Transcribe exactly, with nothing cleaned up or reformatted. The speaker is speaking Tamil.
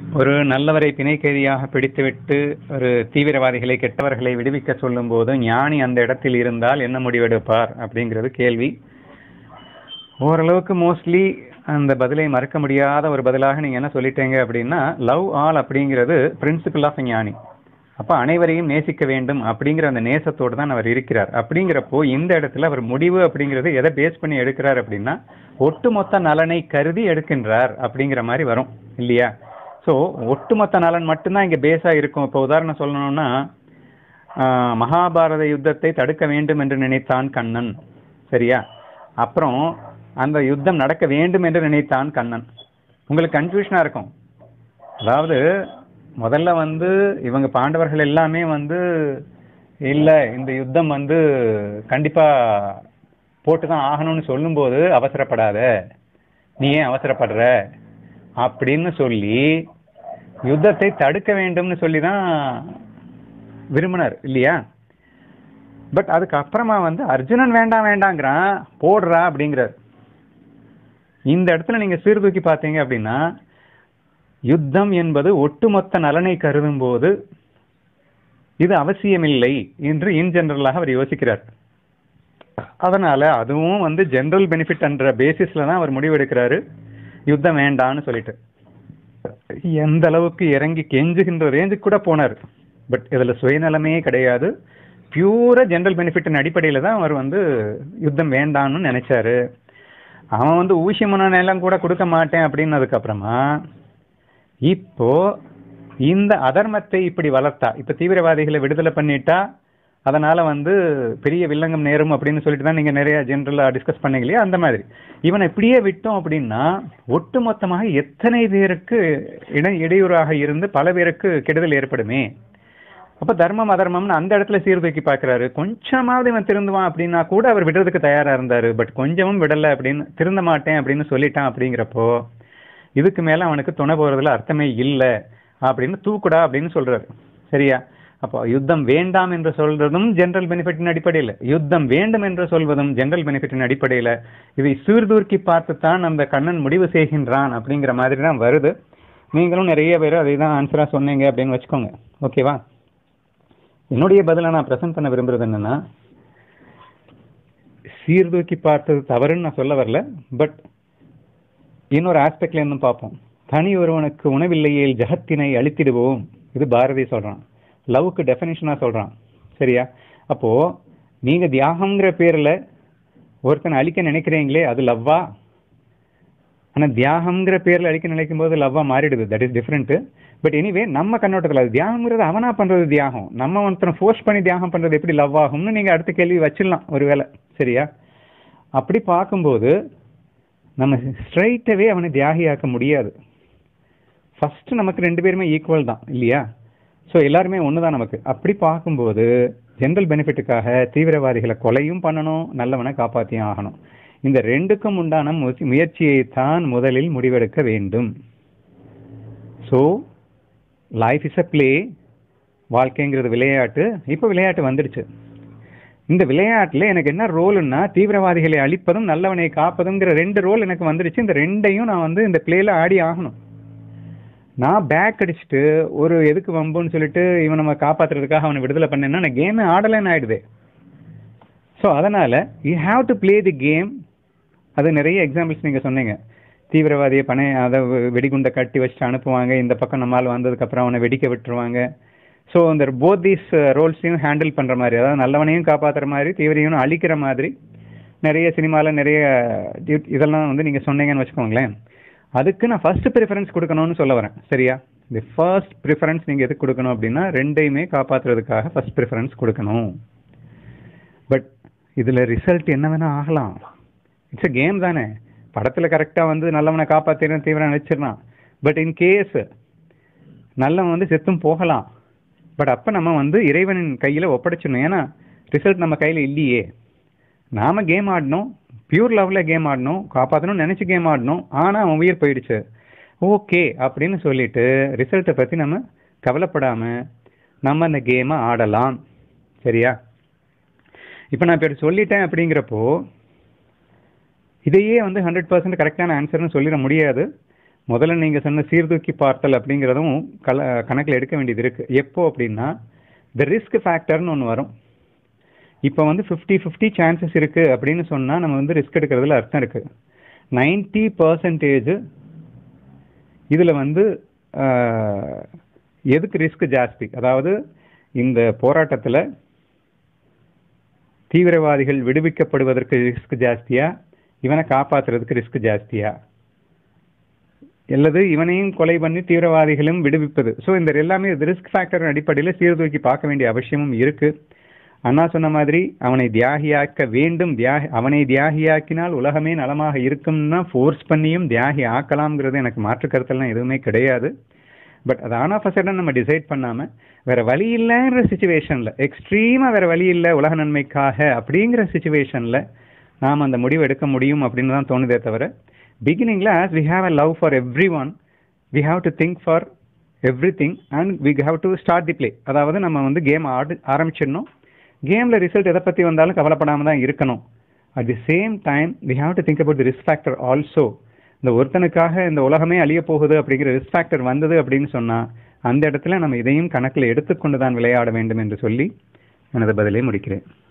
ஒரு நல்லவரை பிணைக்கைதியாக பிடித்துவிட்டு ஒரு தீவிரவாதிகளை கெட்டவர்களை விடுவிக்க சொல்லும் போது ஞானி அந்த இடத்தில் இருந்தால் என்ன முடிவெடுப்பார் அப்படிங்கிறது கேள்வி. ஓரளவுக்கு மோஸ்ட்லி அந்த பதிலை மறுக்க முடியாத ஒரு பதிலாக நீங்க என்ன சொல்லிட்டீங்க அப்படின்னா, லவ் ஆல் அப்படிங்கிறது பிரின்சிபல் ஆஃப் ஞானி. அப்ப அனைவரையும் நேசிக்க வேண்டும் அப்படிங்கிற அந்த நேசத்தோடு தான் அவர் இருக்கிறார். அப்படிங்கிறப்போ இந்த இடத்துல அவர் முடிவு அப்படிங்கிறது எதை பேஸ் பண்ணி எடுக்கிறார் அப்படின்னா, ஒட்டுமொத்த நலனை கருதி எடுக்கின்றார் அப்படிங்கிற மாதிரி வரும் இல்லையா? ஸோ ஒட்டுமொத்த நலன் மட்டும்தான் இங்கே பேஸாக இருக்கும். இப்போ உதாரணம் சொல்லணும்னா, மகாபாரத யுத்தத்தை தடுக்க வேண்டும் என்று நினைத்தான் கண்ணன், சரியா? அப்புறம் அந்த யுத்தம் நடக்க வேண்டும் என்று நினைத்தான் கண்ணன். உங்களுக்கு கன்ஃபியூஷனாக இருக்கும். அதாவது முதல்ல வந்து இவங்க பாண்டவர்கள் எல்லாமே வந்து இல்லை இந்த யுத்தம் வந்து கண்டிப்பாக போட்டு தான் ஆகணும்னு சொல்லும்போது அவசரப்படாத, நீ ஏன் அவசரப்படுற அப்படின்னு சொல்லி யுத்தத்தை தடுக்க வேண்டும்னு சொல்லி தான் விரும்பினார் இல்லையா? பட் அதுக்கப்புறமா வந்து அர்ஜுனன் வேண்டாம் வேண்டாங்கிறான், போடுறா அப்படிங்கிறார். இந்த இடத்துல நீங்க சீர்தூக்கி பார்த்தீங்க அப்படின்னா, யுத்தம் என்பது ஒட்டுமொத்த நலனை கருதும் போது இது அவசியமில்லை என்று இன் ஜெனரலாக அவர் யோசிக்கிறார். அதனால அதுவும் வந்து ஜெனரல் பெனிஃபிட் என்ற பேசிஸ்ல தான் அவர் முடிவெடுக்கிறாரு, யுத்தம் வேண்டான்னு சொல்லிட்டு. எந்த அளவுக்கு இறங்கி கெஞ்சுகின்ற ரேஞ்சுக்கு கூட போனார். பட் இதுல சுயநலமே கிடையாது, பியூரா ஜெனரல் பெனிஃபிட்டின் அடிப்படையில தான் அவர் வந்து யுத்தம் வேண்டான்னு நினைச்சாரு. அவன் வந்து ஊசியமான நிலம் கூட கொடுக்க மாட்டேன் அப்படின்னதுக்கு அப்புறமா இப்போ இந்த அதர்மத்தை இப்படி வளர்த்தா, இப்ப தீவிரவாதிகளை விடுதலை பண்ணிட்டா அதனால வந்து பெரிய வில்லங்கம் நேரும் அப்படின்னு சொல்லிட்டு தான் நீங்க நிறைய ஜெனரலா டிஸ்கஸ் பண்ணீங்க இல்லையா? அந்த மாதிரி இவனை இப்படியே விட்டோம் அப்படின்னா ஒட்டுமொத்தமாக எத்தனை பேருக்கு இட இடையூறாக இருந்து பல பேருக்கு கெடுதல் ஏற்படுமே. அப்ப தர்மம் அதர்மம்னு அந்த இடத்துல சீர்தூக்கி பார்க்கிறாரு. கொஞ்சமாவது இவன் திருந்துவான் அப்படின்னா கூட அவர் விடுறதுக்கு தயாரா இருந்தாரு. பட் கொஞ்சமும் விடலை அப்படின்னு, திருந்த மாட்டேன் அப்படின்னு சொல்லிட்டான். அப்படிங்கிறப்போ இதுக்கு மேல அவனுக்கு துணை போறதுல அர்த்தமே இல்லை அப்படின்னு தூக்குடா அப்படின்னு சொல்றாரு, சரியா? அப்போ யுத்தம் வேண்டாம் என்று சொல்றதும் ஜெனரல் பெனிஃபிட்டின் அடிப்படையில், யுத்தம் வேண்டும் என்று சொல்வதும் ஜெனரல் பெனிஃபிட்டின் அடிப்படையில் இதை சீர்தூக்கி பார்த்துத்தான் அந்த கண்ணன் முடிவு செய்கின்றான் அப்படிங்கிற மாதிரி தான் வருது. நீங்களும் நிறைய பேர் அதை தான் ஆன்சரா சொன்னீங்க அப்படின்னு வச்சுக்கோங்க, ஓகேவா? என்னுடைய பதிலை நான் ப்ரெசென்ட் பண்ண விரும்புறது என்னன்னா, சீர்தூக்கி பார்த்தது தவறுன்னு நான் சொல்ல வரல. பட் இன்னொரு ஆஸ்பெக்ட்ல இருந்தும் பார்ப்போம். தனி ஒருவனுக்கு உணவில்லையே ஜகத்தினை அழித்திடுவோம், இது பாரதி சொல்றான். லவ்க்கு டெஃபினிஷனா சொல்றான், சரியா? அப்போ நீங்க தியாகம்ங்கிற பேர்ல ஒருத்தனை அழிக்க நினைக்கிறீங்களே, அது லவ்வா? ஆனா தியாகம்ங்கிற பேர்ல அழிக்க நினைக்கும் போது லவ்வா மாறிடுது, that is different. But anyway நம்ம கண்ணோட்டத்தில் அது தியாகம்ங்கிறது அவனா பண்றது தியாகம், நம்ம ஒருத்தனை ஃபோர்ஸ் பண்ணி தியாகம் பண்றது எப்படி லவ் ஆகும்னு நீங்க அடுத்த கேள்வி வச்சிடலாம் ஒருவேளை, சரியா? அப்படி பார்க்கும்போது நம்ம ஸ்ட்ரைட்டாவே அவனை தியாகியாக்க முடியாது. ஃபர்ஸ்ட் நமக்கு ரெண்டு பேருமே ஈக்குவல் தான் இல்லையா? ஸோ எல்லாருமே ஒன்று தான் நமக்கு. அப்படி பார்க்கும்போது ஜெனரல் பெனிஃபிட்டுக்காக தீவிரவாதிகளை கொலையும் பண்ணணும், நல்லவனை காப்பாற்றியும் ஆகணும். இந்த ரெண்டுக்கும் உண்டான முயற்சியை தான் முதலில் முடிவெடுக்க வேண்டும். So life is a play, வாழ்க்கைங்கிறது விளையாட்டு. இப்போ விளையாட்டு வந்துடுச்சு. இந்த விளையாட்டில் எனக்கு என்ன ரோலுன்னா, தீவிரவாதிகளை அழிப்பதும் நல்லவனை காப்பதுங்கிற ரெண்டு ரோல் எனக்கு வந்துடுச்சு. இந்த ரெண்டையும் நான் வந்து இந்த பிளேல ஆடி ஆகணும். நான் பேக் அடிச்சுட்டு ஒரு எதுக்கு வம்புன்னு சொல்லிட்டு இவன் நம்ம காப்பாற்றுறதுக்காக அவனை விடுதலை பண்ணேன்னா நான் கேமே ஆடலைன்னு ஆயிடுது. ஸோ அதனால you have to play the game. அது நிறைய எக்ஸாம்பிள்ஸ் நீங்கள் சொன்னீங்க. தீவிரவாதியை பணை அதை வெடிகுண்டை கட்டி வச்சுட்டு அனுப்புவாங்க, இந்த பக்கம் நம்மால் வந்ததுக்கப்புறம் அவனை வெடிக்க விட்டுருவாங்க. ஸோ இந்த போத் தீஸ் ரோல்ஸையும் ஹேண்டில் பண்ணுற மாதிரி, அதாவது நல்லவனையும் காப்பாற்றுற மாதிரி தீவிரையும் அழிக்கிற மாதிரி நிறைய சினிமாவில் நிறைய இதெல்லாம் வந்து நீங்கள் சொன்னீங்கன்னு வச்சுக்கோங்களேன். அதுக்கு நான் ஃபர்ஸ்ட் ப்ரிஃபரன்ஸ் கொடுக்கணும்னு சொல்ல வரேன், சரியா? இந்த ஃபர்ஸ்ட் ப்ரிஃபரன்ஸ் நீங்கள் எதுக்கு கொடுக்கணும் அப்படின்னா, ரெண்டையுமே காப்பாற்றுறதுக்காக ஃபர்ஸ்ட் ப்ரிஃபரன்ஸ் கொடுக்கணும். பட் இதில் ரிசல்ட் என்ன வேணால் ஆகலாம். இட்ஸ் அ கேம் தானே. படத்தில் கரெக்டாக வந்து நல்லவனை காப்பாற்றிடுறேன் தீவிரம் நினச்சிடலாம். பட் இன் கேஸ் நல்லவன் வந்து செத்தும் போகலாம். பட் அப்போ நம்ம வந்து இறைவனின் கையில் ஒப்படைச்சிடணும். ஏன்னா ரிசல்ட் நம்ம கையில் இல்லையே. நாம் கேம் ஆடணும், பியூர் லவ்ல கேம் ஆடணும், காப்பாற்றணும்னு நினச்சி கேம் ஆடணும். ஆனால் அவன் உயிர் போயிடுச்சு, ஓகே அப்படின்னு சொல்லிட்டு ரிசல்ட்டை பற்றி நம்ம கவலைப்படாமல் நம்ம அந்த கேமை ஆடலாம், சரியா? இப்போ நான் இப்போ சொல்லிட்டேன் அப்படிங்கிறப்போ இதையே வந்து ஹண்ட்ரட் பர்சன்ட் கரெக்டான ஆன்சர்னு சொல்லிட முடியாது. முதல்ல நீங்கள் சொன்ன சீர்தூக்கி பார்த்தல் அப்படிங்கிறதும் கல கணக்கில் எடுக்க வேண்டியது இருக்குது. எப்போ அப்படின்னா த ரிஸ்க் ஃபேக்டர்னு ஒன்று வரும். இப்போ வந்து ஃபிஃப்டி ஃபிஃப்டி சான்சஸ் இருக்குது அப்படின்னு சொன்னால் நம்ம வந்து ரிஸ்க் எடுக்கிறதுல அர்த்தம் இருக்குது. நைன்டி பர்சன்டேஜ் இதில் வந்து எதுக்கு ரிஸ்க் ஜாஸ்தி, அதாவது இந்த போராட்டத்தில் தீவிரவாதிகள் விடுவிக்கப்படுவதற்கு ரிஸ்க் ஜாஸ்தியா, இவனை காப்பாற்றுறதுக்கு ரிஸ்க் ஜாஸ்தியா, அல்லது இவனையும் கொலை பண்ணி தீவிரவாதிகளும் விடுவிப்பது. ஸோ இந்த எல்லாமே ரிஸ்க் ஃபேக்டர் அடிப்படையில் சீர்தூக்கி பார்க்க வேண்டிய அவசியமும் இருக்குது. அண்ணா சொன்ன மாதிரி அவனை தியாகியாக்க வேண்டும், தியாகி அவனை தியாகியாக்கினால் உலகமே நலமாக இருக்கும்னா ஃபோர்ஸ் பண்ணியும் தியாகி ஆக்கலாம்ங்கிறது எனக்கு மாற்று கருத்தெல்லாம் எதுவுமே கிடையாது. பட் அது ஆன் ஆஃப் அ சடன் நம்ம டிசைட் பண்ணாமல் வேற வழி இல்லைன்ற சுச்சுவேஷனில், எக்ஸ்ட்ரீமாக வேற வழி இல்லை உலக நன்மைக்காக அப்படிங்கிற சுச்சுவேஷனில் நாம் அந்த முடிவு எடுக்க முடியும் அப்படின்னு தான் தோணுதே தவிர, பிகினிங்கில் as we have a love for every one, we have to think for every thing and we have to start the play. அதாவது நம்ம வந்து கேம் ஆடு ஆரம்பிச்சிடணும். கேமில் ரிசல்ட் எதை பற்றி வந்தாலும் கவலைப்படாமல் தான் இருக்கணும். At the same time we have to think about the risk factor also. இந்த ஒருத்தனுக்காக இந்த உலகமே அழிய போகுது அப்படிங்கிற ரிஸ்க் ஃபேக்டர் வந்தது அப்படின்னு சொன்னால் அந்த இடத்துல நம்ம இதையும் கணக்கில் எடுத்துக்கொண்டு தான் விளையாட வேண்டும் என்று சொல்லி எனது பதிலை முடிக்கிறேன்.